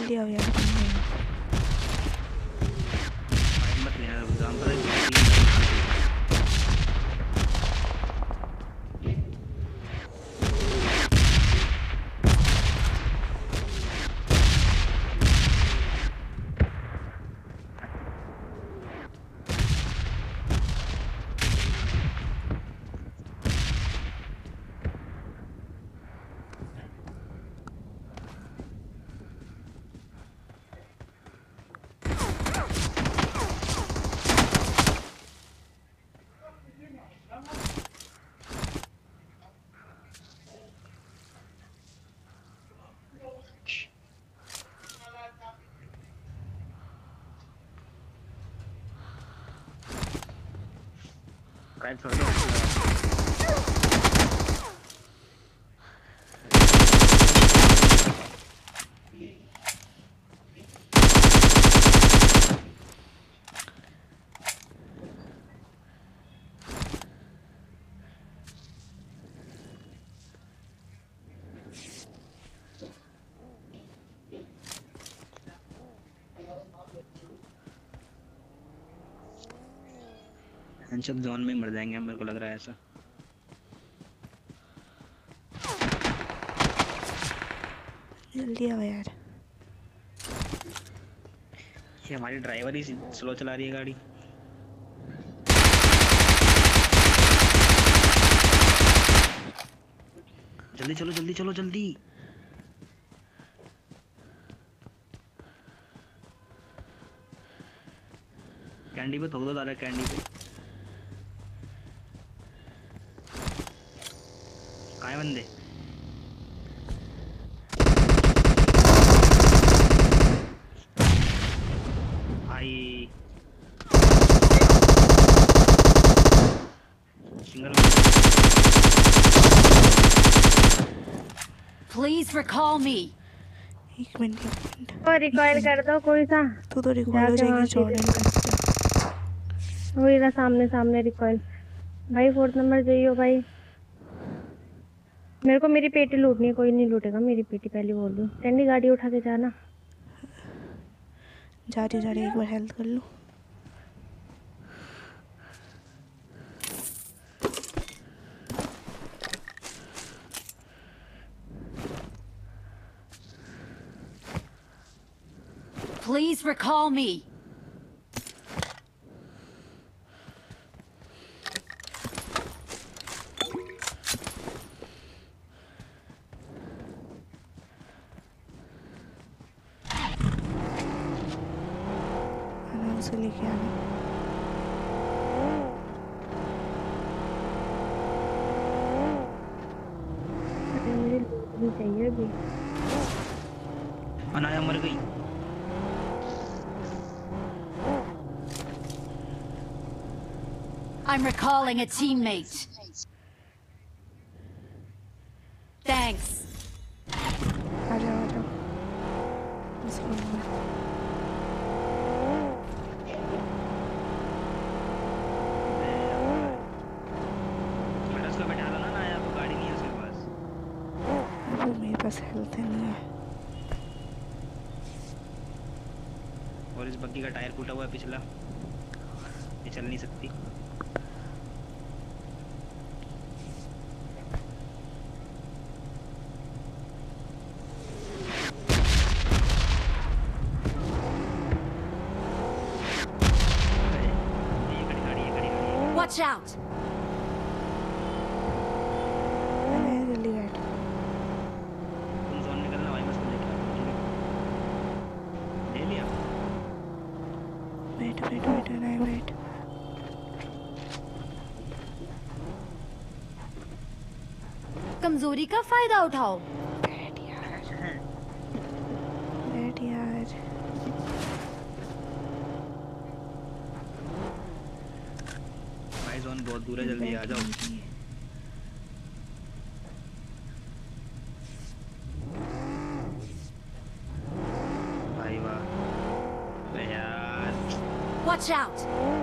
जल्दी आओ यार, बन गए। मत लेना एग्जांपल है। काट छोड़ दो। सब जोन में मर जाएंगे, मेरे को लग रहा है ऐसा। जल्दी आओ यार। ये हमारी ड्राइवर ही स्लो चला रही है गाड़ी। जल्दी चलो जल्दी चलो जल्दी। कैंडी पे थोक दो दादा, कैंडी पे। कहाँ है बंदे? भाई सिंगल। Please recall me. एक मिनट। और रिकॉइल कर दो कोई सा। तू तो रिकॉर्ड हो जाएगी जॉर्डन का। वही ना, सामने सामने रिकॉइल। भाई 4th नंबर जाइयो भाई। मेरे को मेरी पेटी लूटनी है, कोई नहीं लूटेगा मेरी पेटी, पहले बोल दूं। सैंडी गाड़ी उठा के जाना। जा रही एक बार हेल्थ कर लो। Please recall me. उसे लेके आना। मुझे भी चाहिए अभी। अनाया मर गई। I'm recalling a teammate. Thanks. आ जाओ। मेरे पास हेल्थ नहीं है। और इस बग्गी का टायर फूटा हुआ है पिछला, ये चल नहीं सकती। Watch out. जल्दी बैठ। तुम जोन निकलना भाई, मस्त लेके ले लिया। बैठ नहीं बैठ। कमजोरी का फायदा उठाओ। बैठ यार। भाई जोन बहुत दूर है, जल्दी आ जाओ। भाई वाह यार। Watch out.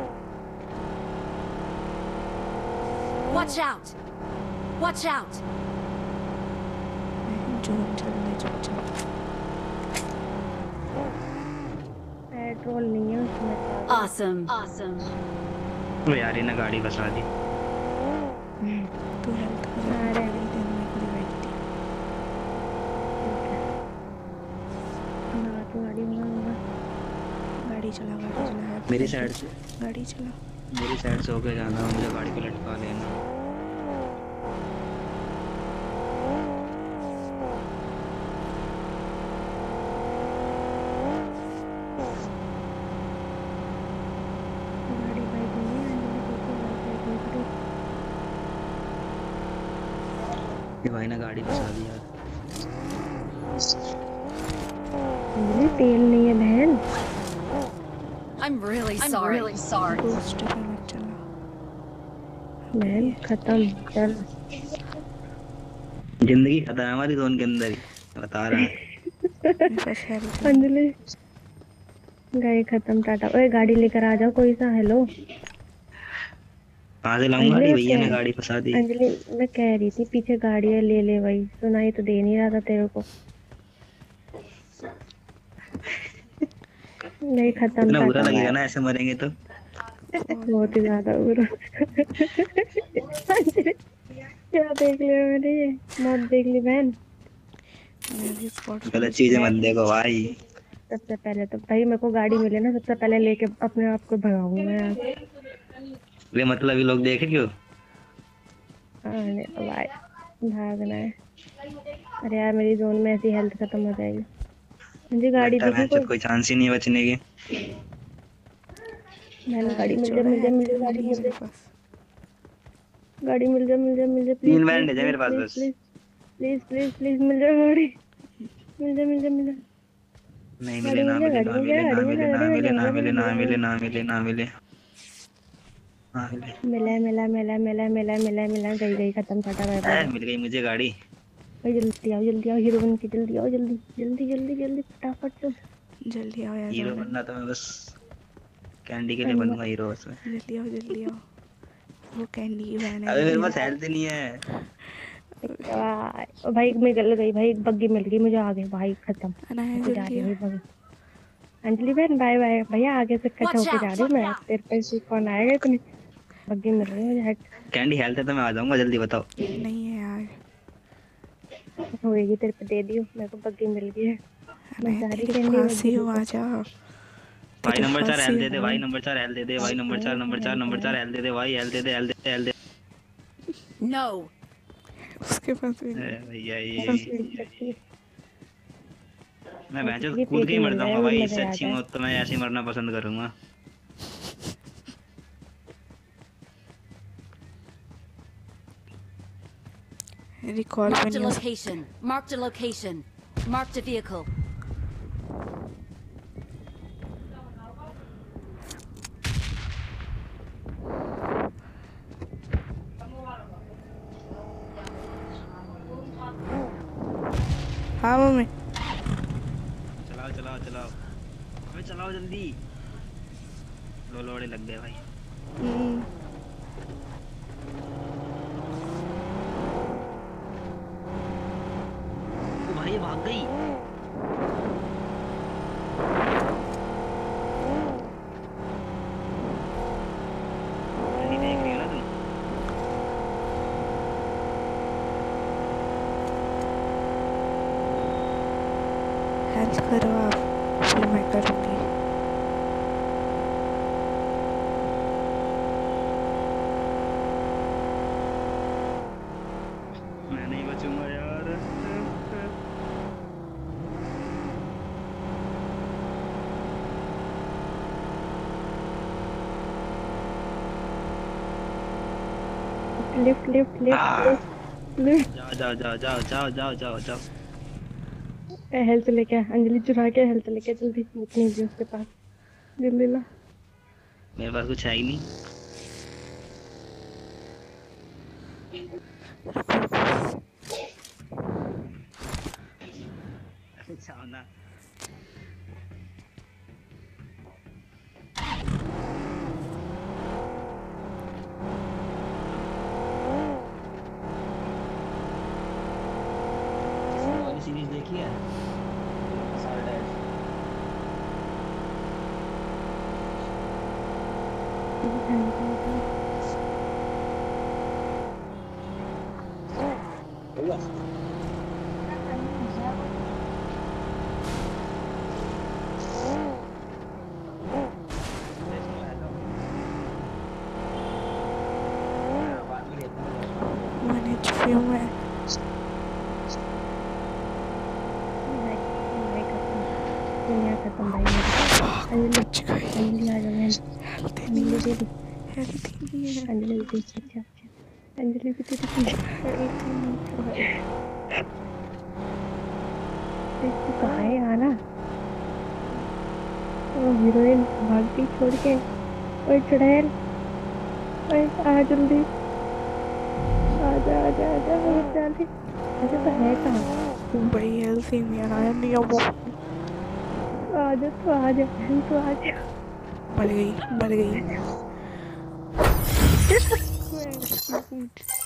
Watch out. Watch out. जोन चलने चुपचाप। पेट्रोल नहीं है उसमें। Awesome. Awesome. वो यार इन्हें गाड़ी फंसा दी। तू हेल्थ का आ रहे हैं। गाड़ी देने के लिए बैठती हाँ तो गाड़ी मंगा। गाड़ी चला मेरी साइड से गाड़ी चला। मेरी साइड से होके जाना, मुझे गाड़ी पे लटका लेना। गाड़ी बाइक नहीं है ये भाई ने गाड़ी फंसा दी यार। अंजलि तेल नहीं है बहन। I'm really sorry. दोस्त पे मत चला। बहन खत्म चल। जिंदगी खत्म है हमारी जोन के अंदर ही, बता रहा है। मेरे पास हेल्थ नहीं। अंजलि गए खत्म टाटा। ओए गाड़ी लेकर आ जाओ कोई सा। हेलो कहाँ से लाऊंगा गाड़ी? अंजलि भैया ने क्या- गाड़ी फंसा दी। अंजलि मैं कह रही थी पीछे गाड़ी है ले ले भाई। सुनाई तो दे नहीं रहा था तेरे को। नहीं खत्म इतना बुरा टाटा लगेगा बाय। ना ऐसे मरेंगे तो। बहुत ही ज्यादा बुरा। अंजलि क्या देख लिया मैंने? ये मौत देख ली बहन। मेरी स्पॉट गलत चीजें मत देखो भाई। सबसे पहले तो भाई मेरे को गाड़ी मिले ना सबसे पहले लेके अपने आप को भगाऊंगा मैं यहाँ से। ये मतलब ये लोग देखे क्यों? आने तो भाई भागना है। अरे यार मेरी जोन में ऐसी हेल्थ खत्म हो जाएगी। मुझे गाड़ी लगता है दिखी भैंचोद कोई चांस ही नहीं है बचने की। मैंने गाड़ी मिल छोड़ा जा है, गाड़ी नहीं मिल मेरे जा पास। गाड़ी मिल जा प्लीज 3 बैंड है मेरे पास बस। प्लीज मिल जा गाड़ी। मिल जा नहीं मिले, ना मिले, ना मिले, ना मिले, ना मिले, ना मिले, ना मिले, ना मिले, ना मिले, ना मिले। मिला गई खत्म फटा बाय मिल गई मुझे गाड़ी। भाई जल्दी आओ हीरो बन के जल्दी आओ जल्दी फटाफट से। जल्दी आओ यार। हीरो बनना तो मैं बस कैंडी के लिए बनूंगा हीरो बस मैं। जल्दी आओ। वो कैंडी की वैन है। अबे मेरे पास हेल्थ नहीं है। भाई मैं गल गई भाई। एक बग्गी मिल गई मुझे आगे भाई खत्म। अनाया जा जल्दी रही आओ। है बग्गी। अंजलि बहन बाय बाय भैया आगे से कट Watch होके जा out, रही हूँ मैं। तेरे पे से कौन आएगा इतनी बग्गी मिल रही है मुझे। कैंडी हेल्थ है तो मैं आ जाऊंगा, जल्दी बताओ। नहीं है यार। होएगी तेरे पे दे दियो। मेरे को बग्गी मिल गई है। मैं जा रही तेरे कैंडी पास ही हूँ, आ जा। भाई नंबर 4 हेल्थ दे दे, हूँ। भाई नंबर 4 हेल्थ दे दे, भाई नंबर 4 हेल्थ दे दे, भाई हेल्थ दे दे, हेल्थ दे, हेल्थ दे। No. उसके पास भी नहीं। अरे भैया ये मैं भैंचोद कूद के ही मर जाऊंगा भाई। इससे अच्छी मौत तो मैं ऐसे ही मरना पसंद करूंगा। रिकॉल पे Marked a नहीं हो location. Marked a location. Marked a vehicle. हाँ मम्मी। चलाओ चलाओ चलाओ, अबे चलाओ जल्दी। लोड़े लग गए भाई। ओ भाई ये भाग गई। कैंडी देख रही हो ना तुम? हेल्प करो आप, फिर मैं करूँगी। मैं नहीं बचूंगा यार। लिफ्ट जाओ जाओ जाओ जाओ जाओ जाओ जाओ। हेल्थ लेके आ। अंजलि चुरा के हेल्थ लेके जल्दी। इतनी भी उसके पास जल्दी ला। मेरे पास कुछ है ही नहीं। जाओ ना। वाली सीरीज देखी है? मैंने HP में दुनिया खत्म भाई मेरी। बच गई। अंजलि आ जाओ। हेल्थ अंजलि नहीं दे दी। है। अंजलि भी तेरी पीछे अंजलि भी तेरी पीछे। तू कहाँ है आना? वो हीरोइन भागती छोड़ के। ओए चुड़ैल, ओए आ जल्दी, आजा आजा आजा जल्दी। अच्छा तो है कहाँ? भाई हेल्थ ही नहीं आया नहीं अब वो आजा तो आजा तो आजा। मर गई।